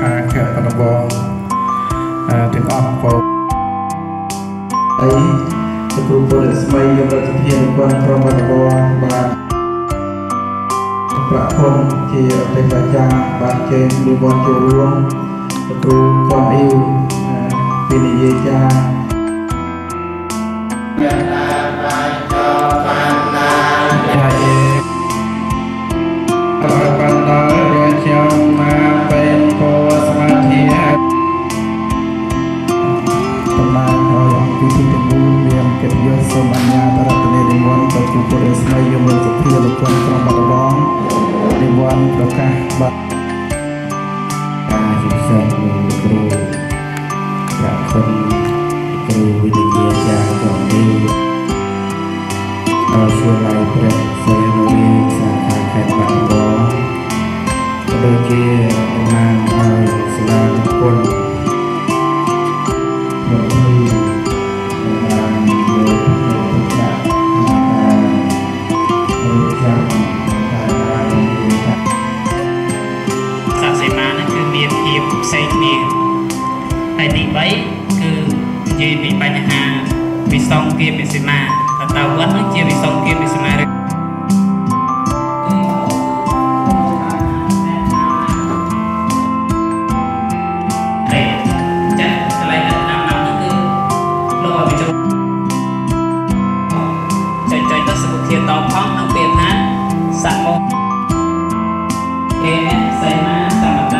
ខាខេត្តបាត់ដំបងទាំងអស់បងអីគ្រូពលស្មីយមរដ្ឋាភិបាលក្រុងបាត់ដំបងបានប្រភពជាអតីតអាចារ្យបានចេញនិមន្តចូលរួមគ្រូកនអ៊ីវពីនិយាយចាសូមអញ្ញាតរតនានិមន្តទៅជួបពលស្មីយមរដ្ឋាភិបាលក្រុងបាត់ដំបងនិមន្តប្រកាសបាត់ការសិក្សាគ្រូប្រាក់គុណគ្រូវិទ្យាចារ្យក៏មានសួរឡៃព្រះសេនរីសាខាខេត្តបាត់ដំបងក៏ដូចជាតំណាងឲ្យសាលាគុណផ្សេងគ្នាហើយទី3គឺនិយាយពីបញ្ហាវិសង្គាមិសិមាតើវត្តនឹងជាវិសង្គាមិសិមាឬចាកន្លែងដាក់តាមហ្នឹងគឺលោកឲ្យបញ្ចូលចែកទៅសុខភាពតផងក្នុងពេលថាសាក់មកគេសៃមាសមតា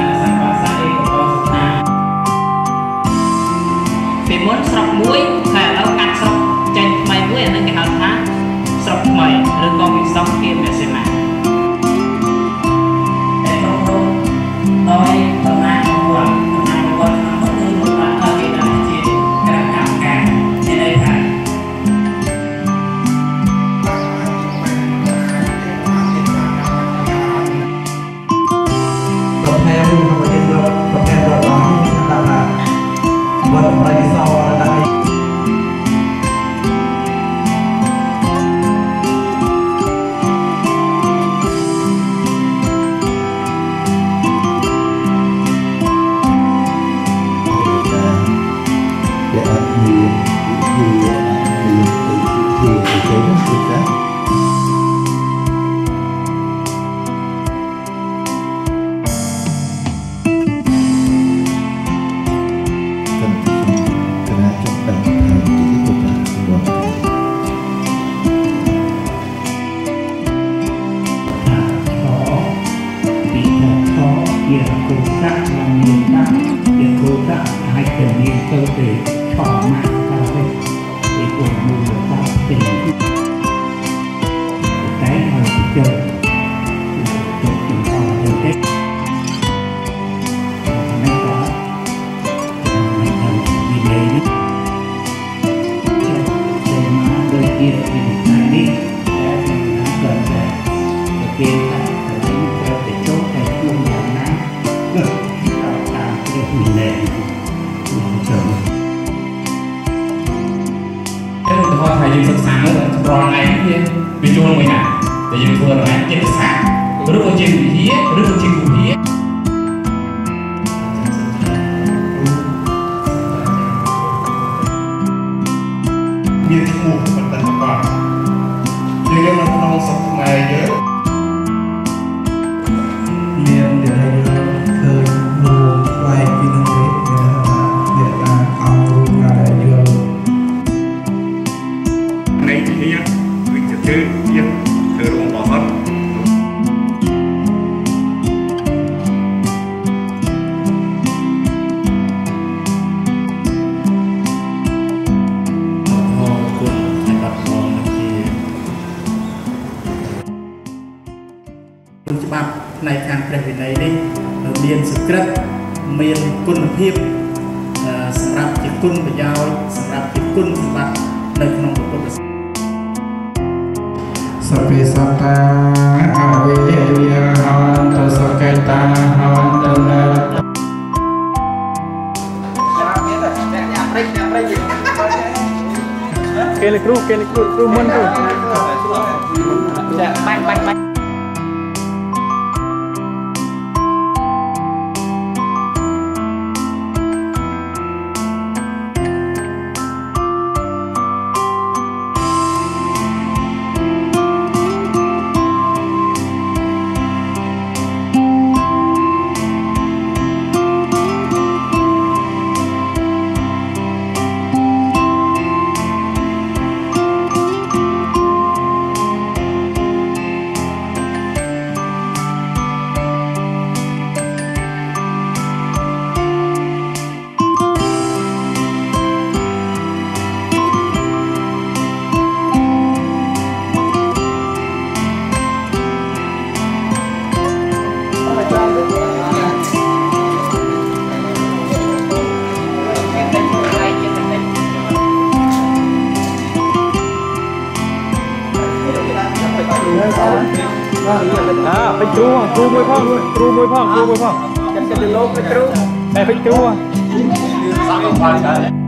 ពីមុនស្រុកមួយតែឥឡូវកាត់ស្រុកចេញថ្មីមួយអានឹងគេហៅថាស្រុកថ្មីឬក៏វិសង្គាមិសិមាតែក្នុងនោះដោយតំណាងរបស់ក្នុងនោះគឺលោកបានឲ្យគេដាក់ជាគណៈកម្មការជាន័យថាប្រភេទរបស់យើងប្រភេទរបស់ដាក់ថាវត្តប្រតិសោដាក់គូកាក់មានដាក់ជាគូកាក់ឲ្យជំនាញទៅទៅឆោម៉ាក់ទៅវិញពីគូមូលតាទីតែឲ្យចូលជំអរទៅទេមិនក៏មិនទៅនិយាយនេះតែមកដូចជាពីនេះតែមិនកើតតែគេថាទៅត្រូវទៅចូលតែជួងយ៉ាងណាតាមព្រះវិន័យចូលតែឧទាហរណ៍ថាយើងសិក្សាមើលរាល់ថ្ងៃនេះវាចូលមួយណាតែយើងធ្វើដល់ចិត្តសាស្ត្រឬក៏ជាវិទ្យាឬក៏ជាគូភាមានឈ្មោះបន្តទៅបាទយើងនៅក្នុងសង្គមខ្មែរយើងមានដែលឃើញរួមផ្លែពីនឹងទេវាថាអោរួមណាដែលយល់នៃនេះវិទ្យាយើងធ្វើរួមបោះហត់ច្បាប់ផ្នែកខាងព្រះវិន័យនេះមានសក្តិមានគុណភាពសម្រាប់ជាគុណប្រយោជន៍សម្រាប់ជាគុណសម្បត្តិនៅក្នុងពុទ្ធសាសនាសព្វសត្តាអវេវិហន្តសកេតាហន្តនាគេលគ្រូមុនគ្រូចាបាច់ phải tru môi phong tru môi phong Chắc cái lô cái tru phải tru